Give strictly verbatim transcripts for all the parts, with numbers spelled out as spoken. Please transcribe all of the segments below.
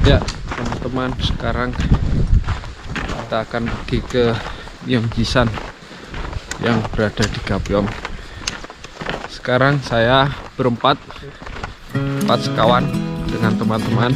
Ya teman-teman, sekarang kita akan pergi ke Myeongjisan yang berada di Gapyeong. Sekarang saya berempat, empat sekawan dengan teman-teman.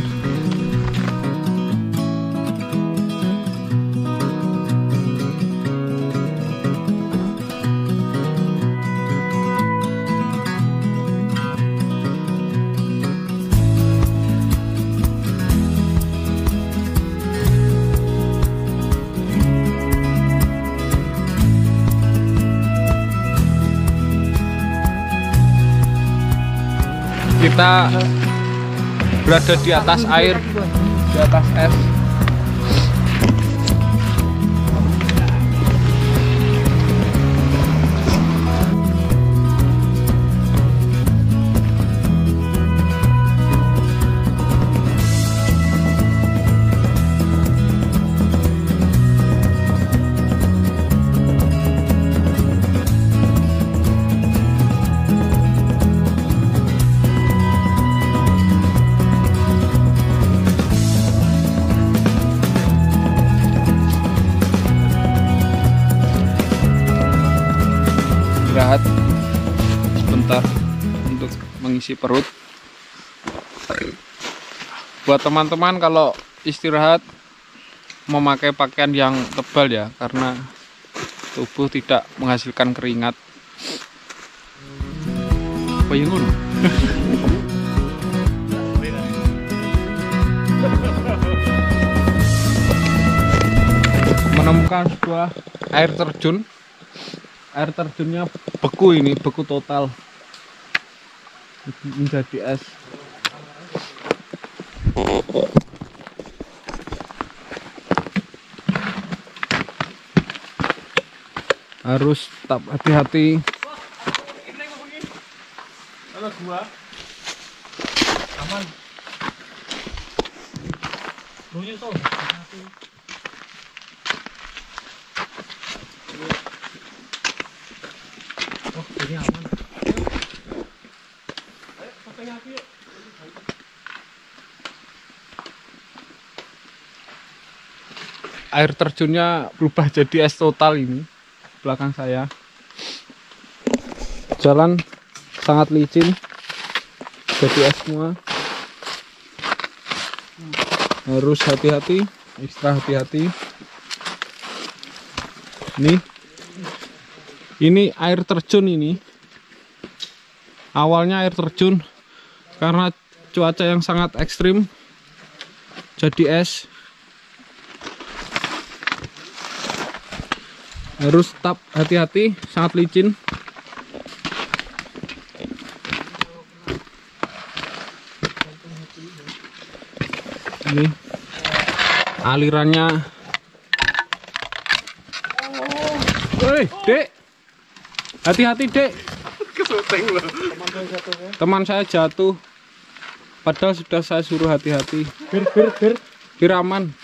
Kita berada di atas air, di atas es. Istirahat sebentar untuk mengisi perut. Buat teman-teman kalau istirahat memakai pakaian yang tebal ya, karena tubuh tidak menghasilkan keringat. Apa yang ngono? Menemukan sebuah air terjun. Air terjunnya beku, ini beku total menjadi es. Harus tetap hati-hati. Halo gua. Aman. Luyu tuh. Oh, ini aman. Air terjunnya berubah jadi es total ini belakang saya. Jalan sangat licin, jadi es semua. Harus hati-hati, ekstra hati-hati. Nih. Ini air terjun ini. Awalnya air terjun, karena cuaca yang sangat ekstrim jadi es. Harus tetap hati-hati, sangat licin. Ini alirannya. Woi, Dek. Hati-hati, Dek. Keseteng loh. Teman saya jatuh. Padahal sudah saya suruh hati-hati. Bir, bir, bir. Bir aman.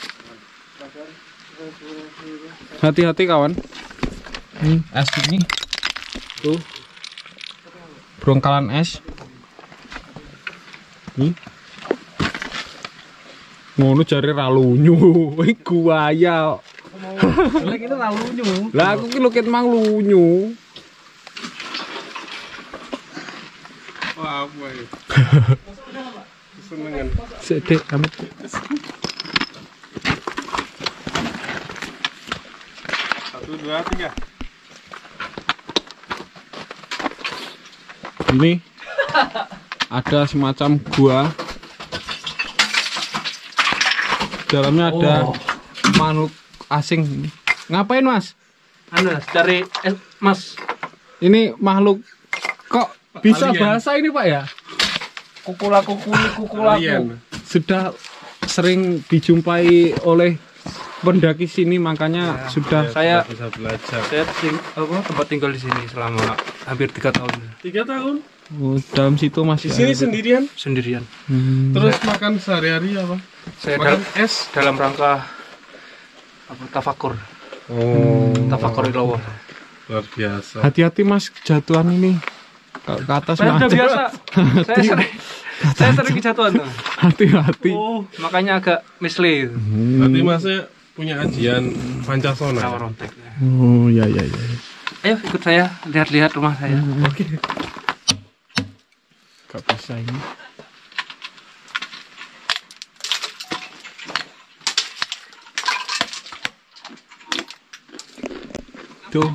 Hati-hati kawan. Ini es ini. Tuh. Brongkalan es. Nih. Ngono jare ra lunyu. Iku waya. Lek itu ra lunyu. Lah aku ki lukit mang lunyu. Wah, apa ya? Senengan. Sedek amat. Satu, dua, tiga. Ini ada semacam gua. Dalamnya ada oh. makhluk asing. Ngapain, Mas? Anu, cari eh, Mas. Ini makhluk kok bisa alien. Bahasa ini, Pak ya? Kukulaku kuli kukulaku. Sudah sering dijumpai oleh pendaki sini, makanya ya, sudah ya, saya bisa belajar. Saya ting apa, tempat tinggal di sini selama hampir tiga tahun. Tiga tahun? Oh, dalam situ masih. Di sini sendirian? Sendirian. Hmm. Terus makan sehari-hari apa? Saya makan dal es dalam rangka apa, tafakur. Oh. Tafakur ilowo. Luar biasa. Hati-hati Mas, jatuhan ini ke, ke atas. Saya udah biasa. Saya sering, Saya sering kejatuhan tuh. Hati-hati. Oh, makanya agak mislead. Hmm. Berarti masnya punya ajian Pancasona. Oh ya ya ya. Ayo ikut saya lihat-lihat rumah saya. Hmm. Oke. Okay. Gak bisa ini. Tuh.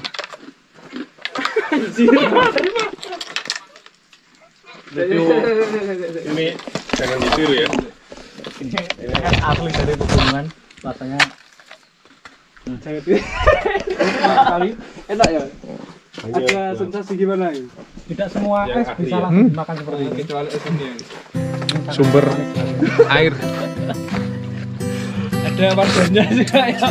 Ini jangan ditiru ya. Ini kan asli dari pegunungan, rasanya saya kali enak ya. Ada sensasi gimana ya? Tidak semua es bisa langsung dimakan seperti ini. Kecuali es ini. Sumber air. Ada warganya juga ya.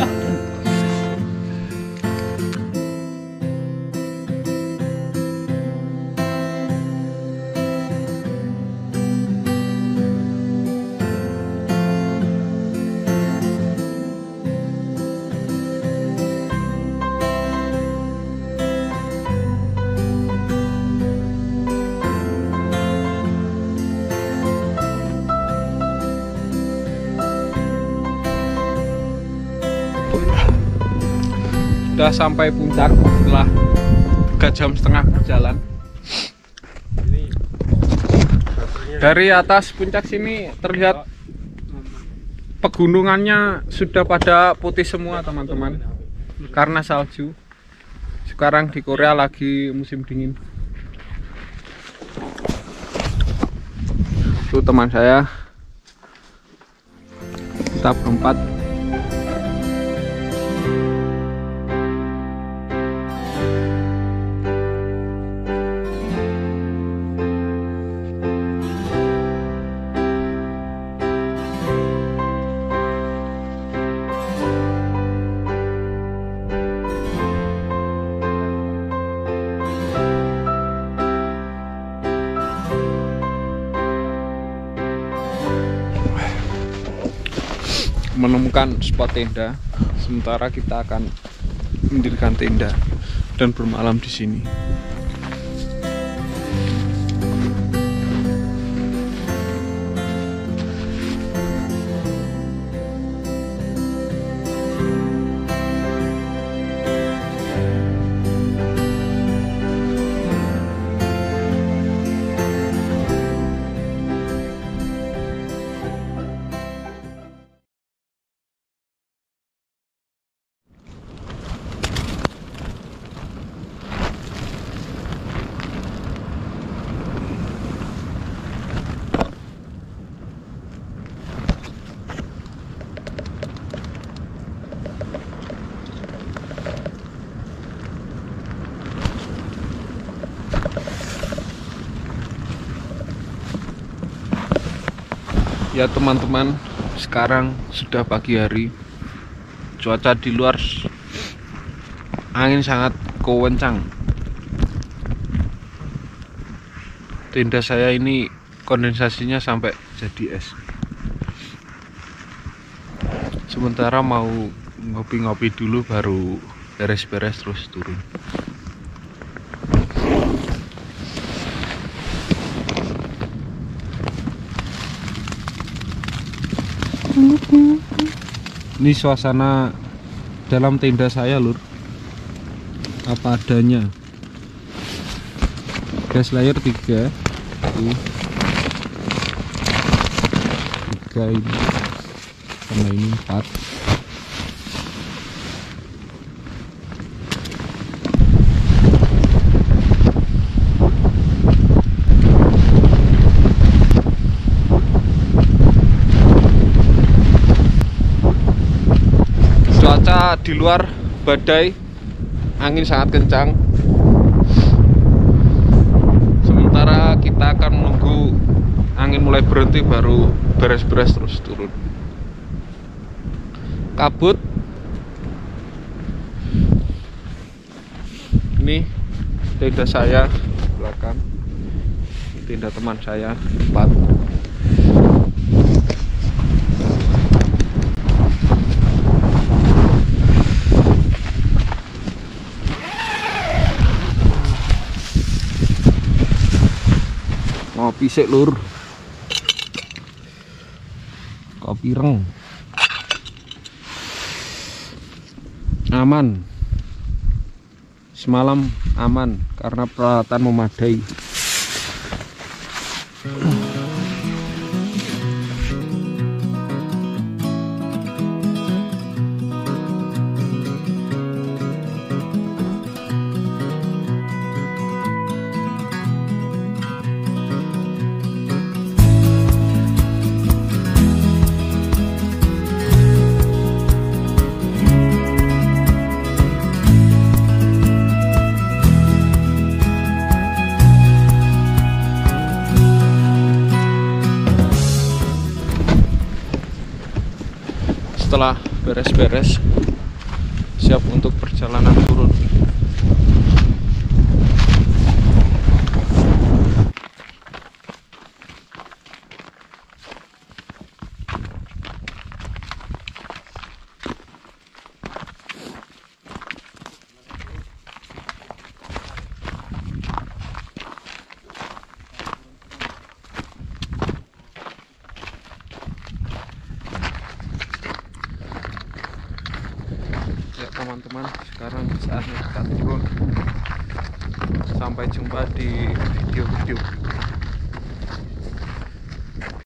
Sudah sampai puncak setelah tiga jam setengah berjalan. Dari atas puncak sini terlihat pegunungannya sudah pada putih semua teman-teman, karena salju. Sekarang di Korea lagi musim dingin. Itu teman saya, kita berempat. Menemukan spot tenda, sementara kita akan mendirikan tenda dan bermalam di sini. Ya teman-teman, sekarang sudah pagi hari. Cuaca di luar angin sangat kencang. Tenda saya ini kondensasinya sampai jadi es. Sementara mau ngopi-ngopi dulu baru beres-beres terus turun. Ini suasana dalam tenda saya lur, apa adanya. Gas layer tiga, tuh. tiga ini, sama ini empat. Cuaca di luar badai, angin sangat kencang. Sementara kita akan menunggu angin mulai berhenti baru beres-beres terus turun. Kabut. Ini tenda saya belakang, tenda teman saya empat. Ngopi sik lur. kopi ireng. Aman. Semalam aman karena peralatan memadai. Setelah beres-beres, siap untuk perjalanan turun. Teman-teman, sekarang saatnya kita turun. Sampai jumpa di video-video